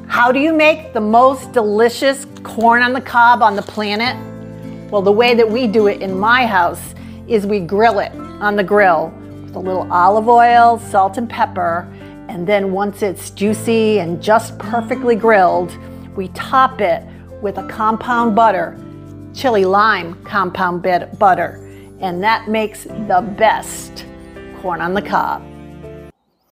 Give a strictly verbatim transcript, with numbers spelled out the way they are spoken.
How do you make the most delicious corn on the cob on the planet? Well, the way that we do it in my house is we grill it on the grill with a little olive oil, salt and pepper, and then once it's juicy and just perfectly grilled, we top it with a compound butter, chili lime compound butter, and that makes the best corn on the cob.